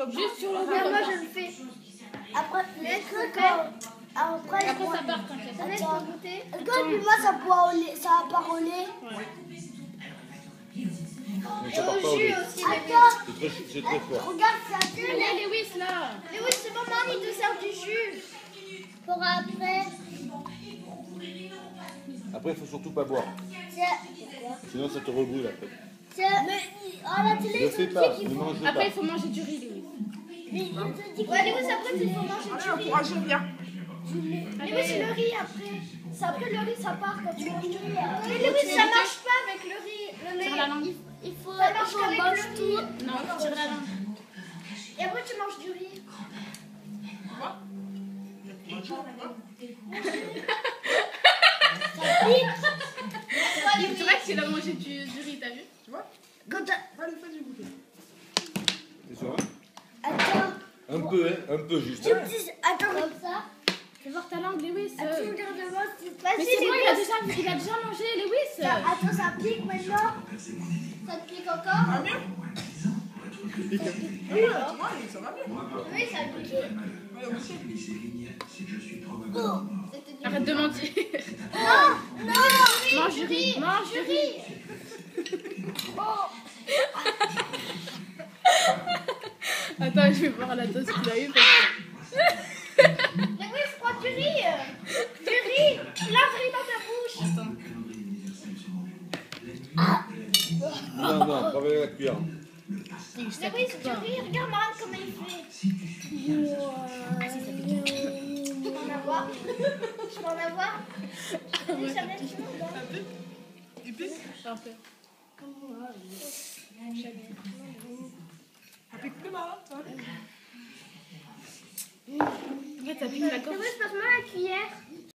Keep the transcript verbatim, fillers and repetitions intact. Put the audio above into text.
le bras. Juste sur le Regarde, bras. moi je le fais. Après, Laisse que le quand. Après, Après ça part, t'inquiète. Laisse Attends. le goûter. Quand puis moi ça pourra au lait, ça va pas au lait. Mais Et ça part au pas au jus lait. aussi. Attends, C'est très, c'est très fort. regarde ça. Allez, Lewis, là. Mais oui, c'est bon, Marie, il te sert du jus. Pour après. Après, il faut surtout pas boire. Tiens, Sinon, ça te rebrûle après. tiens. Mais à la télé, Ne ils fais te pas, disent ne qu'il faut. mange Après, pas. il faut manger du riz, Lewis. Mais ils te disent Ouais, allez, oui, après, il faut manger Allez, du riz. encouragez bien. Mais oui, c'est le riz après. C'est après le riz, ça part quand tu manges du riz. Mais oui, ça marche pas avec le riz. Le lait. Tire la langue. Il, il faut. Ça marche il faut qu'avec manger le tout. riz. Non, tire la langue. Et après, tu manges du riz. Tu vois? C'est vrai qu'il a mangé du, du riz, t'as vu? Tu vois? Quand t'as- Allez, fais du goûter. C'est sûr, hein? Attends. Un peu, hein? Un peu juste. Tu hein. me dis. Attends, comme ça. Fais voir ta langue, Lewis. Tu euh. regardes-moi si. Vas-y, Mais c'est bon, il a Lewis. déjà, il a déjà mangé, Lewis. Ça- Attends, ça pique maintenant. Ça te pique encore? Ça va mieux? Oui, tu vois, ça va mieux. Oui, ça pique. Allez, on essaie. C'était du Arrête de mentir. Non, non, Mange du riz, mange du riz. Attends, je vais voir la dose qu'il a eu. Mais oui, je prends du riz. Du riz. Plein de riz dans ta bouche. Non, non, travaille à la cuillère. Mais oui, c'est du riz. Regarde, Marine, comment il fait. Je peux en avoir. Je peux en avoir. Oui, ça va être chaud, là. Un peu? Il pique? Un peu. Ça pique plus mal, hein? En fait, ça pique la gorge. Oui, passe-moi la cuillère.